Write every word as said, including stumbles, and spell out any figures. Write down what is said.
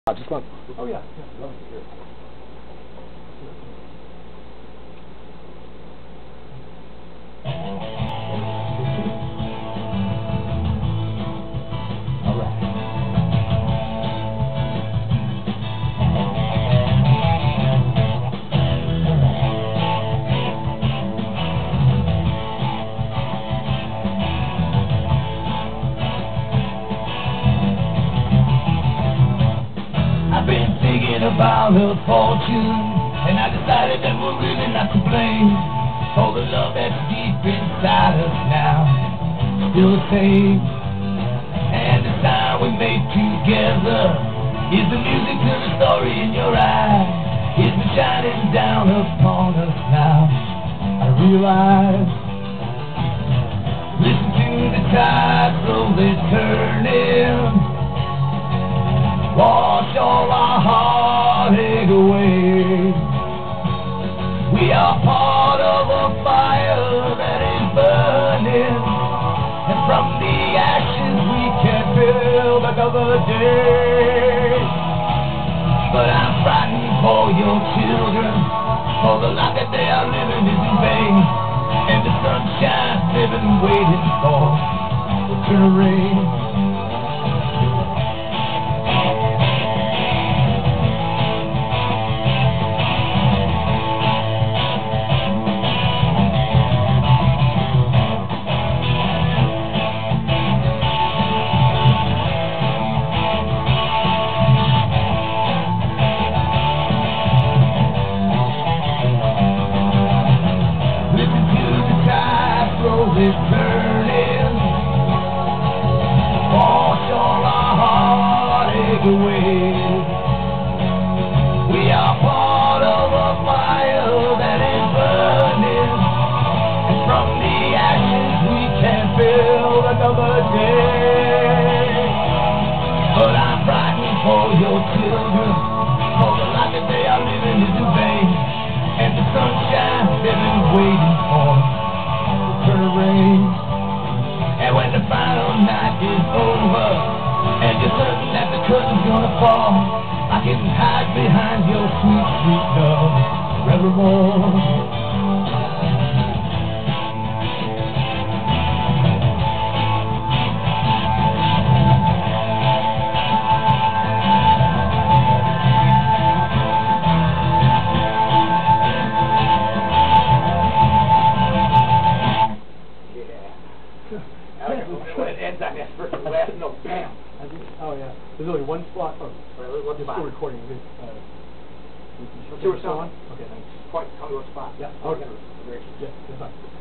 I just want. Oh yeah, yeah, love to hear it. All right. I've been thinking about her fortune, and I decided that we're really not to blame for the love that's deep inside us now, still the same. And the sound we made together is the music to the story in your eyes. It's been shining down upon us now. I realize, listen to the tide slowly turning, wash all our heartache away. We are part of a fire that is burning, and from the ashes we can build another day. But I'm frightened for your children, for the life that they are living is in vain, and the sunshine they've been waiting for will turn to rain. Is turning, wash all our heartache away. We are part of a fire that is burning, and from the ashes we can build another day. But I'm frightened for your children, for the life that they are living is in vain, and the sunshine they've been waiting for turn to rain. And when the final night is over, and you're certain that the curtain's gonna fall, I can hide behind your sweet, sweet love forevermore. When it ends, I guess, first and last, no, bam! Oh, yeah. There's only one spot. Oh, right, what's still recording? Is it, uh, Still on? Okay, thanks. Quite, tell me what spot. Yeah, okay. Yeah, that's fine.